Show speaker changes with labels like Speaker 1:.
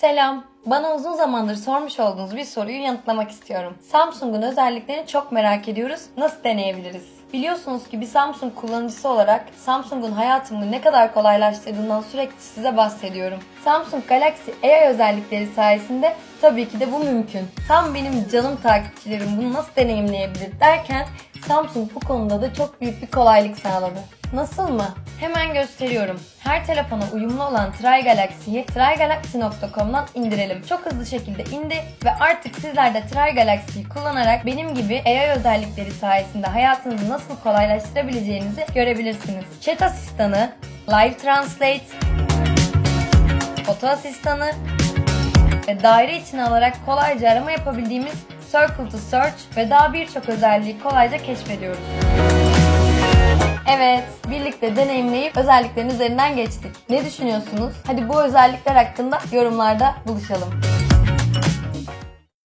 Speaker 1: Selam. Bana uzun zamandır sormuş olduğunuz bir soruyu yanıtlamak istiyorum. Samsung'un özelliklerini çok merak ediyoruz. Nasıl deneyebiliriz? Biliyorsunuz ki bir Samsung kullanıcısı olarak Samsung'un hayatımı ne kadar kolaylaştırdığından sürekli size bahsediyorum. Samsung Galaxy AI özellikleri sayesinde tabii ki de bu mümkün. Tam benim canım takipçilerim bunu nasıl deneyimleyebilir derken Samsung bu konuda da çok büyük bir kolaylık sağladı. Nasıl mı? Hemen gösteriyorum. Her telefona uyumlu olan Try Galaxy'yi trygalaxy.com'dan indirelim. Çok hızlı şekilde indi ve artık sizler de Try Galaxy'yi kullanarak benim gibi AI özellikleri sayesinde hayatınızı nasıl kolaylaştırabileceğinizi görebilirsiniz. Chat asistanı, Live Translate, foto asistanı ve daire içine alarak kolayca arama yapabildiğimiz Circle to Search ve daha birçok özelliği kolayca keşfediyoruz. Evet, birlikte deneyimleyip özelliklerin üzerinden geçtik. Ne düşünüyorsunuz? Hadi bu özellikler hakkında yorumlarda buluşalım.